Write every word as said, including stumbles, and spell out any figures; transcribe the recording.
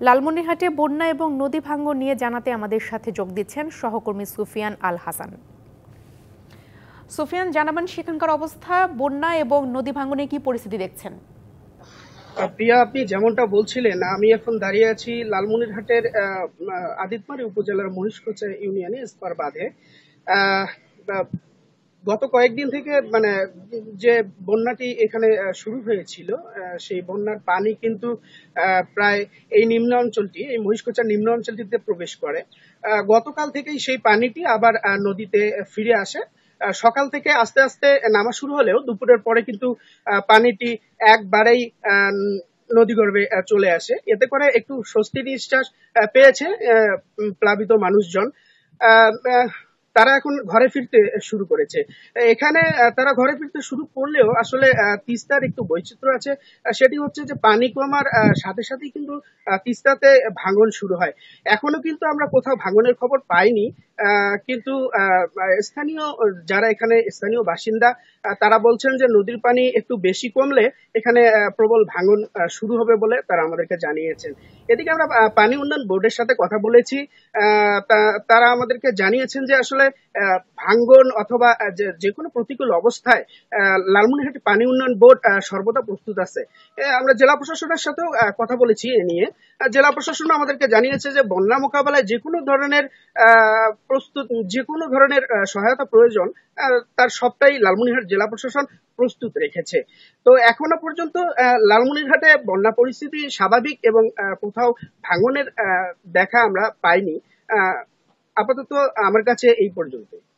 লালমনিরহাটে বন্যা এবং নদী ভাঙ্গন নিয়ে জানাতে আমাদের সাথে যোগ দিচ্ছেন সহকর্মী সুফিয়ান আল হাসান। সুফিয়ান, জানাবেন সেখানকার অবস্থা, বন্যা এবং নদী ভাঙ্গনে কি পরিস্থিতি দেখছেন? প্রিয়া, আপনি যেমনটা বলছিলেন, আমি এখন দাঁড়িয়ে আছি লালমনিরহাটের আদিতমারি উপজেলার মহিষকোচা ইউনিয়নে স্পার বাঁধে। গত কয়েকদিন থেকে মানে যে বন্যাটি এখানে শুরু হয়েছিল, সেই বন্যার পানি কিন্তু প্রায় এই নিম্ন অঞ্চলটি, এই মহিষকোচার নিম্ন অঞ্চলটিতে প্রবেশ করে। গতকাল থেকেই সেই পানিটি আবার নদীতে ফিরে আসে। সকাল থেকে আস্তে আস্তে নামা শুরু হলেও দুপুরের পরে কিন্তু পানিটি একবারেই নদীগর্ভে চলে আসে। এতে করে একটু স্বস্তি নিঃশ্বাস পেয়েছে প্লাবিত মানুষজন। তারা এখন ঘরে ফিরতে শুরু করেছে। এখানে তারা ঘরে ফিরতে শুরু করলেও আসলে তিস্তার একটু বৈচিত্র্য আছে। সেটি হচ্ছে যে পানি কমার সাথে সাথেই কিন্তু তিস্তাতে ভাঙন শুরু হয়। এখনো কিন্তু আমরা কোথাও ভাঙনের খবর পাইনি, কিন্তু স্থানীয় যারা এখানে স্থানীয় বাসিন্দা তারা বলছেন যে নদীর পানি একটু বেশি কমলে এখানে প্রবল ভাঙন শুরু হবে বলে তারা আমাদেরকে জানিয়েছেন। এদিকে আমরা পানি উন্নয়ন বোর্ডের সাথে কথা বলেছি। তারা আমাদেরকে জানিয়েছেন যে আসলে ভাঙ্গন অথবা যে কোনো প্রতিকূল অবস্থায় লালমনিরহাট পানি উন্নয়ন বোর্ড সর্বদা প্রস্তুত আছে। আমরা জেলা প্রশাসনের সাথেও কথা বলেছি এ নিয়ে। জেলা প্রশাসন আমাদেরকে জানিয়েছে যে বন্যা মোকাবেলায় যে কোনো ধরনের প্রস্তুত যে কোনো ধরনের সহায়তা প্রয়োজন তার সবটাই লালমনিরহাট জেলা প্রশাসন প্রস্তুত রেখেছে। তো এখনো পর্যন্ত লালমনিরহাটে বন্যা পরিস্থিতি স্বাভাবিক এবং কোথাও ভাঙনের দেখা আমরা পাইনি। আপাতত আমার কাছে এই পর্যন্ত।